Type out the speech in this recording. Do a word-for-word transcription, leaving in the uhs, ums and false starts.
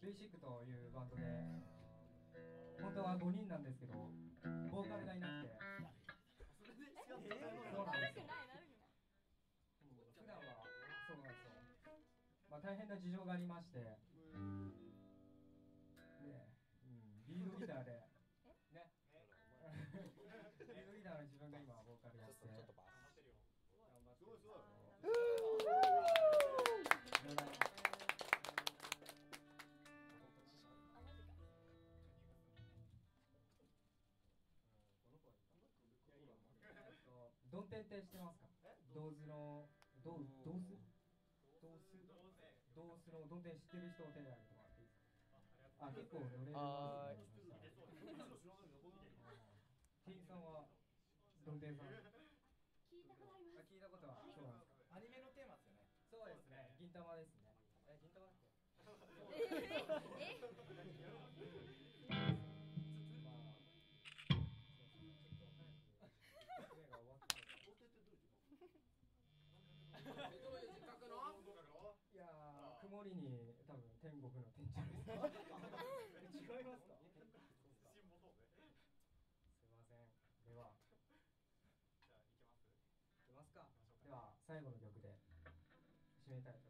ルイシックというバンドで本当はごにんなんですけどボーカルがいなくてそうなんですよ。普段はそうなんですよ。まあ大変な事情がありましてね、うん、リードギターでねリードギターの自分が今ボーカルやって頑張ってるよ。すごいすごい。ドンテンって知ってますか？ドーズのドードースドースドースのドンテン知ってる人を手で挙げてもらっていいですか？あ、結構乗れますね。ティーンさんはドンテンさん聞いたことあります。聞いたことはそうなんですか？アニメのテーマですよね。そうですね。銀玉ですね。え、銀玉だっけ？え？いやー、曇りに多分天国の天井です。違いますか？すいません。では、じゃあ行きます？行きますか。では最後の曲で締めたいと思います。